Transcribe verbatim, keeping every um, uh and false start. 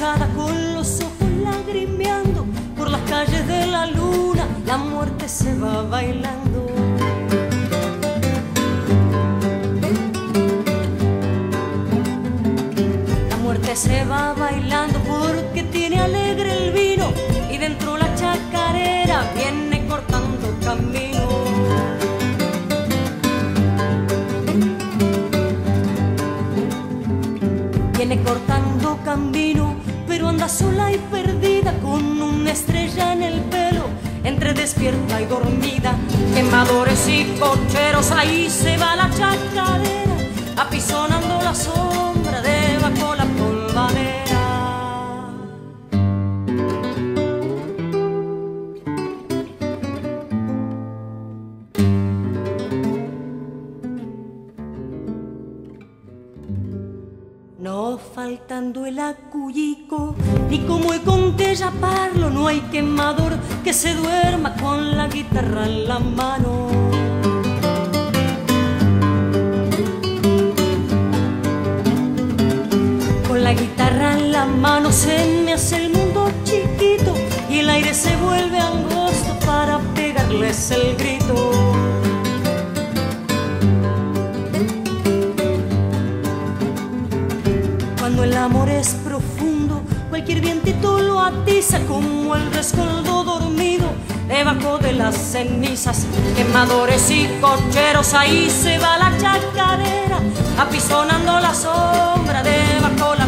madrugada con los ojos lagrimeando, por las calles de la luna la muerte se va bailando. La muerte se va bailando porque tiene alegre el vino y dentro la chacarera viene cortando camino. Viene cortando camino, pero anda sola y perdida, con una estrella en el pelo, entre despierta y dormida. Quemadores y cocheros, ahí se va la chacarera, apisonando la sombra debajo la polvadera. No faltando el acullico, ni como y con que ya parlo, no hay quemador que se duerma con la guitarra en la mano. Con la guitarra en la mano se me hace el mundo chiquito y el aire se vuelve angosto para pegarles el grito. Cuando el amor es profundo, cualquier vientito lo atiza como el rescoldo dormido debajo de las cenizas. Quemadores y cocheros, ahí se va la chacarera, apisonando la sombra debajo la